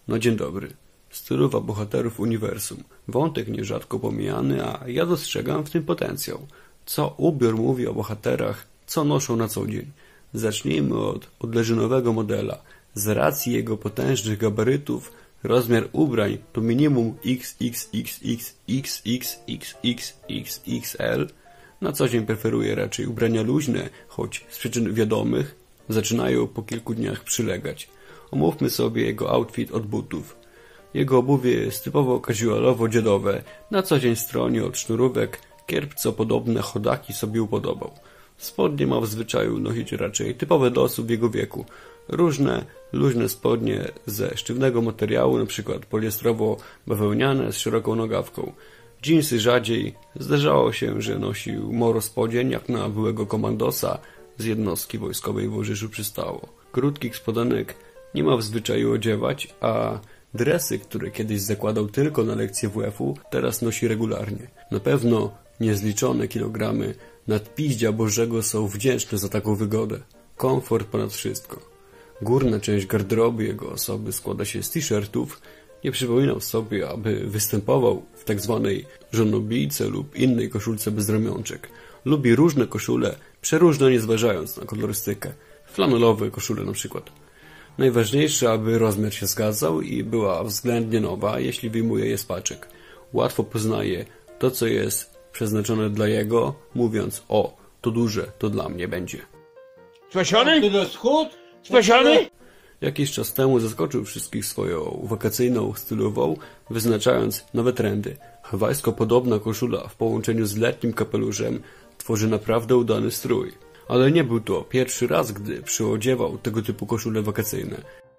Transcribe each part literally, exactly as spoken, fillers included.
No dzień dobry. Stylowa bohaterów uniwersum. Wątek nierzadko pomijany, a ja dostrzegam w tym potencjał. Co ubiór mówi o bohaterach, co noszą na co dzień. Zacznijmy od odleżynowego modela. Z racji jego potężnych gabarytów rozmiar ubrań to minimum X X X X X X X X X X L. Na co dzień preferuję raczej ubrania luźne, choć z przyczyn wiadomych zaczynają po kilku dniach przylegać. Omówmy sobie jego outfit od butów. Jego obuwie jest typowo casualowo-dziedowe, na co dzień stronie od sznurówek, kierpco-podobne chodaki sobie upodobał. Spodnie ma w zwyczaju nosić raczej typowe dla osób w jego wieku. Różne, luźne spodnie ze sztywnego materiału, np. poliestrowo-bawełniane z szeroką nogawką. Dżinsy rzadziej. Zdarzało się, że nosił moro spodzień, jak na byłego komandosa z jednostki wojskowej w Orzyszzu przystało. Krótkich spodenek nie ma w zwyczaju odziewać, a dresy, które kiedyś zakładał tylko na lekcje W F-u, teraz nosi regularnie. Na pewno niezliczone kilogramy nadpiździa Bożego są wdzięczne za taką wygodę. Komfort ponad wszystko. Górna część garderoby jego osoby składa się z t-shirtów. Nie przypominał sobie, aby występował w tak zwanej żonobijce lub innej koszulce bez ramionczek. Lubi różne koszule, przeróżne nie zważając na kolorystykę. Flanelowe koszule na przykład. Najważniejsze, aby rozmiar się zgadzał i była względnie nowa, jeśli wyjmuje je z paczek. Łatwo poznaje to, co jest przeznaczone dla jego, mówiąc: o, to duże, to dla mnie będzie. Spasiony? Ty do schód? Spasiony? Jakiś czas temu zaskoczył wszystkich swoją wakacyjną stylową, wyznaczając nowe trendy. Hawajsko-podobna koszula w połączeniu z letnim kapeluszem tworzy naprawdę udany strój. Ale nie był to pierwszy raz, gdy przyodziewał tego typu koszule wakacyjne.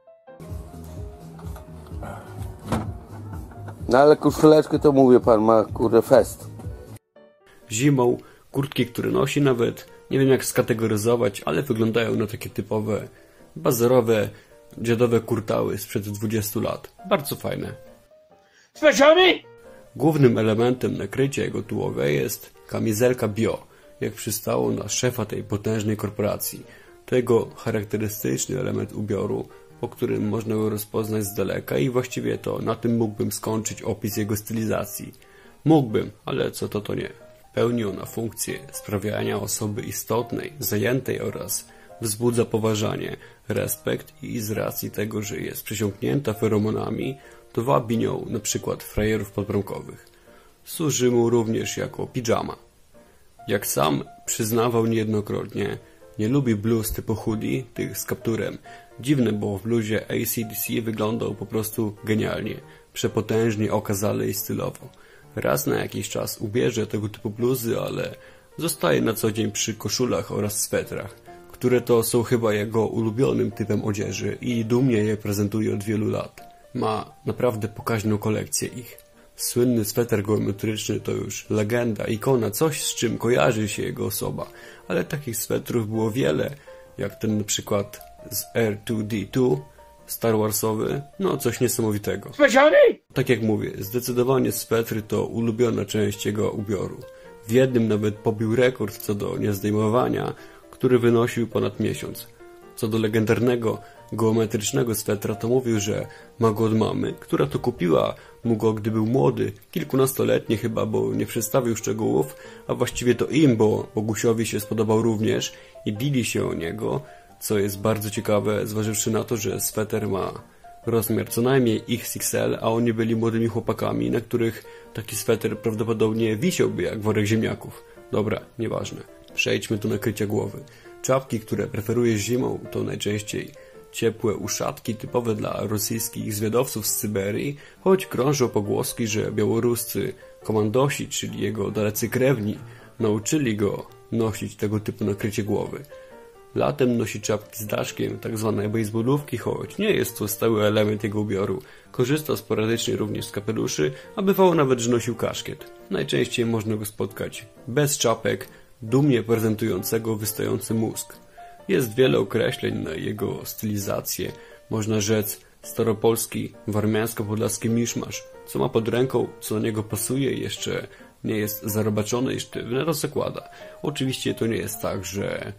No ale koszuleczkę to mówię, pan ma kurde fest. Zimą kurtki, które nosi, nawet nie wiem jak skategoryzować, ale wyglądają na takie typowe, bazarowe, dziadowe kurtały sprzed dwudziestu lat. Bardzo fajne. Spasiony? Głównym elementem nakrycia jego tułowia jest kamizelka bio, jak przystało na szefa tej potężnej korporacji. To jego charakterystyczny element ubioru, po którym można go rozpoznać z daleka i właściwie to na tym mógłbym skończyć opis jego stylizacji. Mógłbym, ale co to to nie. Pełni ona funkcję sprawiania osoby istotnej, zajętej oraz wzbudza poważanie, respekt i z racji tego, że jest przesiąknięta feromonami, to wabi nią na przykład frajerów podbramkowych. Służy mu również jako pidżama. Jak sam przyznawał niejednokrotnie, nie lubi bluz typu hoodie, tych z kapturem. Dziwne, bo w bluzie A C D C wyglądał po prostu genialnie, przepotężnie, okazale i stylowo. Raz na jakiś czas ubierze tego typu bluzy, ale zostaje na co dzień przy koszulach oraz swetrach, które to są chyba jego ulubionym typem odzieży i dumnie je prezentuje od wielu lat. Ma naprawdę pokaźną kolekcję ich. Słynny sweter geometryczny to już legenda, ikona, coś z czym kojarzy się jego osoba, ale takich swetrów było wiele, jak ten na przykład z R dwa D dwa, Star Warsowy, no coś niesamowitego. Spasiony? Tak jak mówię, zdecydowanie swetry to ulubiona część jego ubioru. W jednym nawet pobił rekord co do niezdejmowania, który wynosił ponad miesiąc. Co do legendarnego geometrycznego swetra, to mówił, że ma go od mamy, która to kupiła mu go, gdy był młody, kilkunastoletni chyba, bo nie przedstawił szczegółów, a właściwie to im, bo Bogusiowi się spodobał również i bili się o niego, co jest bardzo ciekawe, zważywszy na to, że sweter ma rozmiar co najmniej X X L, a oni byli młodymi chłopakami, na których taki sweter prawdopodobnie wisiałby jak worek ziemniaków. Dobra, nieważne. Przejdźmy do nakrycia głowy. Czapki, które preferuje zimą, to najczęściej ciepłe uszatki typowe dla rosyjskich zwiadowców z Syberii, choć krążą pogłoski, że białoruscy komandosi, czyli jego dalecy krewni, nauczyli go nosić tego typu nakrycie głowy. Latem nosi czapki z daszkiem, tak zwane baseballówki, choć nie jest to stały element jego ubioru. Korzysta sporadycznie również z kapeluszy, a bywało nawet, że nosił kaszkiet. Najczęściej można go spotkać bez czapek, dumnie prezentującego wystający mózg. Jest wiele określeń na jego stylizację. Można rzec staropolski, warmiańsko-podlaski miszmasz. Co ma pod ręką, co do niego pasuje i jeszcze nie jest zarobaczone i sztywne, to zakłada. Oczywiście to nie jest tak, że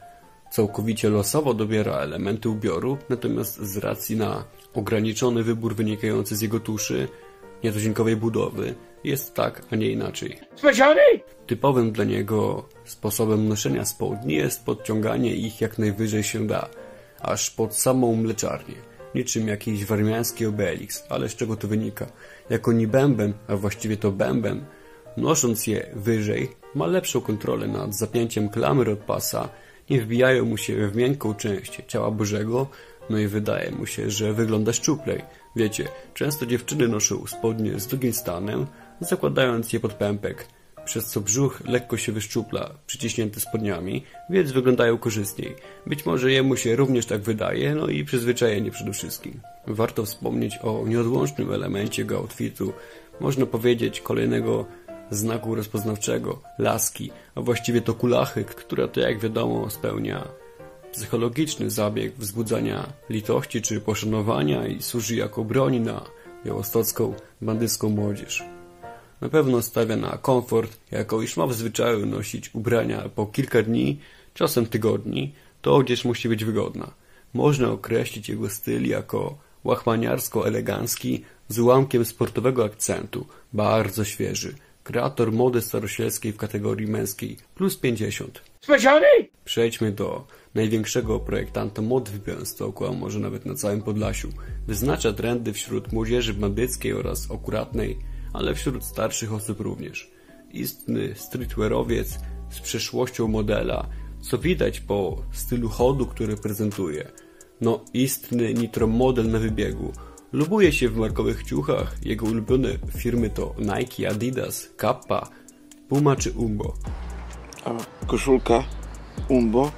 Całkowicie losowo dobiera elementy ubioru, natomiast z racji na ograniczony wybór wynikający z jego tuszy, nietuzinkowej budowy, jest tak, a nie inaczej. Spasiony? Typowym dla niego sposobem noszenia spodni jest podciąganie ich jak najwyżej się da, aż pod samą mleczarnię, niczym jakiś warmiański Obelix, ale z czego to wynika? Jako nibębem, a właściwie to bębem, nosząc je wyżej, ma lepszą kontrolę nad zapięciem klamry od pasa, nie wbijają mu się w miękką część ciała Bożego, no i wydaje mu się, że wygląda szczuplej. Wiecie, często dziewczyny noszą spodnie z długim stanem, zakładając je pod pępek, przez co brzuch lekko się wyszczupla, przyciśnięty spodniami, więc wyglądają korzystniej. Być może jemu się również tak wydaje, no i przyzwyczajenie przede wszystkim. Warto wspomnieć o nieodłącznym elemencie jego outfitu, można powiedzieć kolejnego znaku rozpoznawczego, laski, a właściwie to kulachy, która to jak wiadomo spełnia psychologiczny zabieg wzbudzania litości czy poszanowania i służy jako broń na białostocką bandycką młodzież. Na pewno stawia na komfort, jako iż ma w zwyczaju nosić ubrania po kilka dni, czasem tygodni, to odzież musi być wygodna. Można określić jego styl jako łachmaniarsko-elegancki z ułamkiem sportowego akcentu, bardzo świeży. Kreator mody staroświeckiej w kategorii męskiej plus pięćdziesiąt. Spasiony? Przejdźmy do największego projektanta mod w Białymstoku, a może nawet na całym Podlasiu. Wyznacza trendy wśród młodzieży bandyckiej oraz akuratnej, ale wśród starszych osób również. Istny streetwearowiec z przeszłością modela, co widać po stylu chodu, który prezentuje. No, istny nitromodel na wybiegu. Lubuje się w markowych ciuchach, jego ulubione firmy to Nike, Adidas, Kappa, Puma czy Umbo. A koszulka Umbo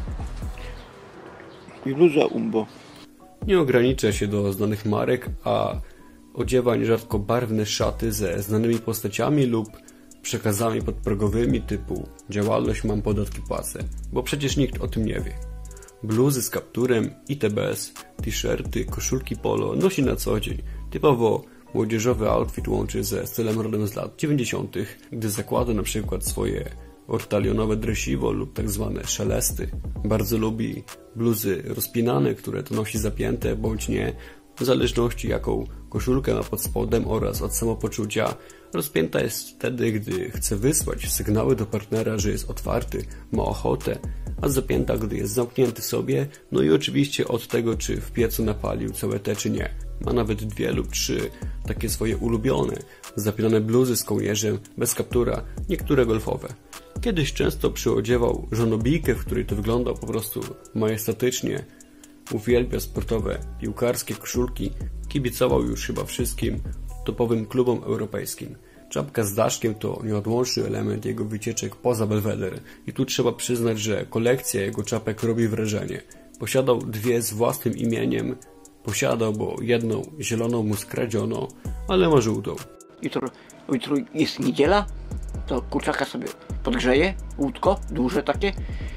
i bluza Umbo. Nie ogranicza się do znanych marek, a odziewa nierzadko barwne szaty ze znanymi postaciami lub przekazami podprogowymi typu działalność mam podatki płacę, bo przecież nikt o tym nie wie. Bluzy z kapturem, I T B S, t-shirty, koszulki polo nosi na co dzień. Typowo młodzieżowy outfit łączy ze stylem rodem z lat dziewięćdziesiątych, gdy zakłada na przykład swoje ortalionowe dresiwo lub tak zwane szelesty. Bardzo lubi bluzy rozpinane, które to nosi zapięte bądź nie, w zależności jaką koszulkę ma pod spodem oraz od samopoczucia. Rozpięta jest wtedy, gdy chce wysłać sygnały do partnera, że jest otwarty, ma ochotę, a zapięta, gdy jest zamknięty w sobie, no i oczywiście od tego, czy w piecu napalił całe te, czy nie. Ma nawet dwie lub trzy takie swoje ulubione, zapinane bluzy z kołnierzem, bez kaptura, niektóre golfowe. Kiedyś często przyodziewał żonobijkę, w której to wyglądał po prostu majestatycznie. Uwielbia sportowe, piłkarskie koszulki, kibicował już chyba wszystkim topowym klubom europejskim. Czapka z daszkiem to nieodłączny element jego wycieczek poza Belweder i tu trzeba przyznać, że kolekcja jego czapek robi wrażenie. Posiadał dwie z własnym imieniem, posiadał, bo jedną zieloną mu skradziono, ale ma żółtą. Jutro, jutro jest niedziela, to kurczaka sobie podgrzeję, łódko, duże takie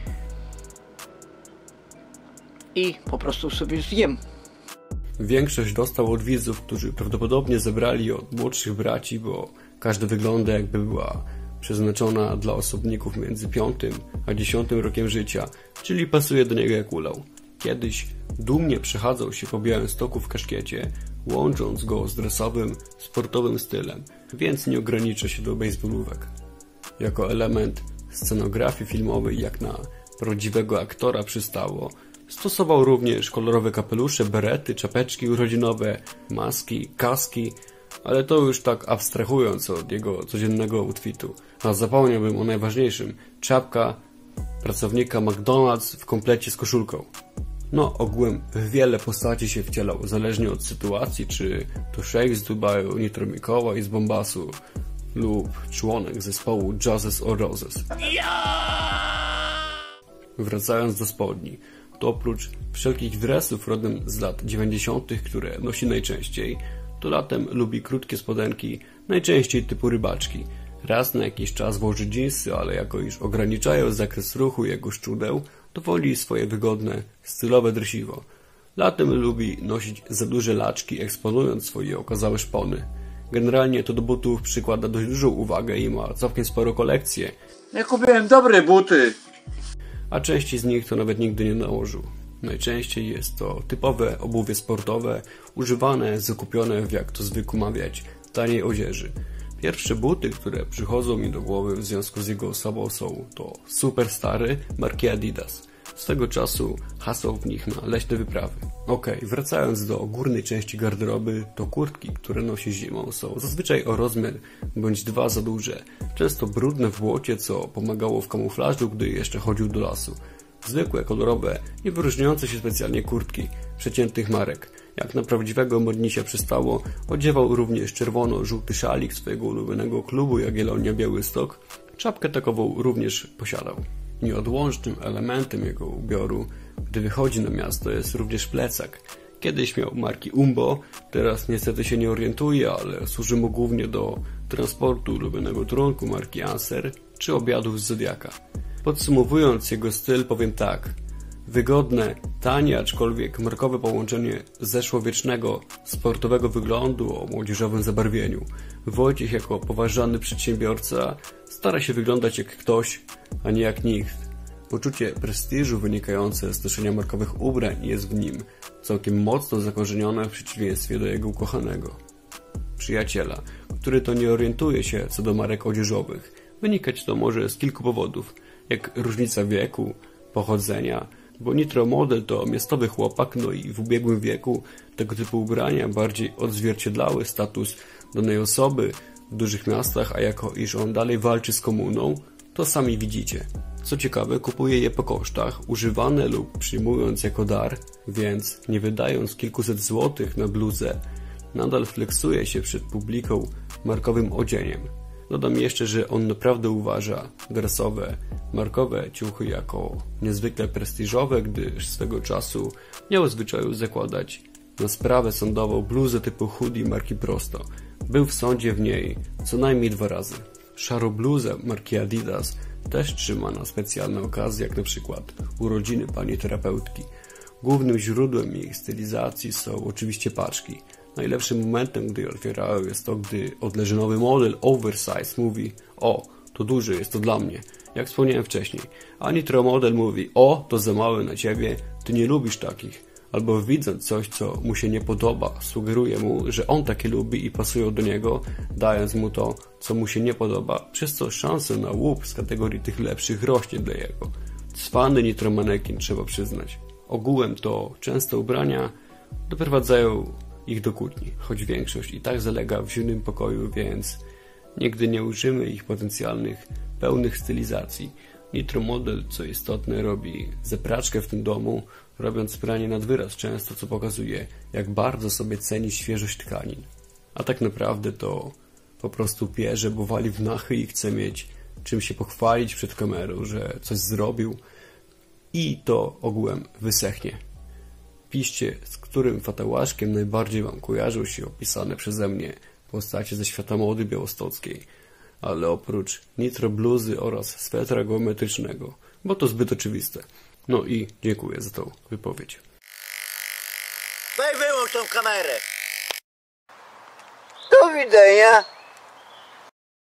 i po prostu sobie zjem. Większość dostał od widzów, którzy prawdopodobnie zebrali od młodszych braci, bo każda wygląda jakby była przeznaczona dla osobników między piątym a dziesiątym rokiem życia, czyli pasuje do niego jak ulał. Kiedyś dumnie przechadzał się po Białymstoku w kaszkiecie, łącząc go z dresowym, sportowym stylem, więc nie ogranicza się do baseballówek. Jako element scenografii filmowej, jak na prawdziwego aktora przystało, stosował również kolorowe kapelusze, berety, czapeczki urodzinowe, maski, kaski, ale to już tak abstrahując od jego codziennego outfitu. A zapomniałbym o najważniejszym, czapka pracownika McDonald's w komplecie z koszulką. No, ogółem wiele postaci się wcielał, zależnie od sytuacji, czy to szejk z Dubaju, Nitro Mikołaj z Bombasu lub członek zespołu Jazzes or Roses. Wracając do spodni, to oprócz wszelkich dresów rodem z lat dziewięćdziesiątych, które nosi najczęściej, to latem lubi krótkie spodenki, najczęściej typu rybaczki. Raz na jakiś czas włoży dżinsy, ale jako iż ograniczają zakres ruchu jego szczudeł, to woli swoje wygodne, stylowe dresiwo. Latem lubi nosić za duże laczki, eksponując swoje okazałe szpony. Generalnie to do butów przykłada dość dużą uwagę i ma całkiem sporo kolekcję. Ja kupiłem dobre buty. a części z nich to nawet nigdy nie nałożył. Najczęściej jest to typowe obuwie sportowe, używane, zakupione w, jak to zwykł mawiać, taniej odzieży. Pierwsze buty, które przychodzą mi do głowy w związku z jego osobą są to superstary marki Adidas. Z tego czasu hasał w nich na leśne wyprawy. Okej, okay, wracając do górnej części garderoby, to kurtki, które nosi zimą, są zazwyczaj o rozmiar bądź dwa za duże. Często brudne w błocie, co pomagało w kamuflażu, gdy jeszcze chodził do lasu. Zwykłe, kolorowe, nie wyróżniające się specjalnie kurtki przeciętnych marek. Jak na prawdziwego modnisia przystało, odziewał również czerwono-żółty szalik swojego ulubionego klubu Jagiellonia Białystok. Czapkę takową również posiadał. Nieodłącznym elementem jego ubioru, gdy wychodzi na miasto, jest również plecak. Kiedyś miał marki Umbo, teraz niestety się nie orientuje, ale służy mu głównie do transportu ulubionego trunku marki Anser czy obiadów z Zodiaka. Podsumowując jego styl, powiem tak. Wygodne, tanie, aczkolwiek markowe połączenie zeszłowiecznego, sportowego wyglądu o młodzieżowym zabarwieniu. Wojciech jako poważany przedsiębiorca stara się wyglądać jak ktoś, a nie jak nikt. Poczucie prestiżu wynikające z noszenia markowych ubrań jest w nim całkiem mocno zakorzenione w przeciwieństwie do jego ukochanego przyjaciela, który to nie orientuje się co do marek odzieżowych. Wynikać to może z kilku powodów, jak różnica wieku, pochodzenia, bo Nitro Model to miastowy chłopak, no i w ubiegłym wieku tego typu ubrania bardziej odzwierciedlały status danej osoby w dużych miastach, a jako iż on dalej walczy z komuną, to sami widzicie. Co ciekawe, kupuje je po kosztach, używane lub przyjmując jako dar, więc nie wydając kilkuset złotych na bluzę, nadal flexuje się przed publiką markowym odzieniem. Dodam jeszcze, że on naprawdę uważa dresowe, markowe ciuchy jako niezwykle prestiżowe, gdyż swego czasu miał w zwyczaju zakładać na sprawę sądową bluzę typu hoodie marki Prosto. Był w sądzie w niej co najmniej dwa razy. Szarą bluzę marki Adidas też trzyma na specjalne okazje, jak na przykład urodziny pani terapeutki. Głównym źródłem jej stylizacji są oczywiście paczki. Najlepszym momentem, gdy je otwierają, jest to, gdy odleży nowy model Oversize mówi: o, to duży, jest to dla mnie, jak wspomniałem wcześniej. A Nitro Model mówi: o, to za małe na ciebie, ty nie lubisz takich. Albo widząc coś, co mu się nie podoba, sugeruje mu, że on takie lubi i pasują do niego, dając mu to, co mu się nie podoba, przez co szanse na łup z kategorii tych lepszych rośnie dla jego. Cwany Nitro Manekin, trzeba przyznać. Ogółem to często ubrania doprowadzają ich do kłótni, choć większość i tak zalega w zimnym pokoju, więc nigdy nie użymy ich potencjalnych, pełnych stylizacji. Nitro Model, co istotne, robi zepraczkę w tym domu, robiąc pranie nad wyraz często, co pokazuje, jak bardzo sobie ceni świeżość tkanin. A tak naprawdę to po prostu pierze, bo wali w nachy i chce mieć czym się pochwalić przed kamerą, że coś zrobił i to ogółem wysechnie. Piszcie, z którym fatałaszkiem najbardziej wam kojarzą się opisane przeze mnie postacie ze świata mody białostockiej, ale oprócz nitro bluzy oraz swetra geometrycznego, bo to zbyt oczywiste. No i dziękuję za tą wypowiedź. Weź wyłącz tą kamerę. Do widzenia.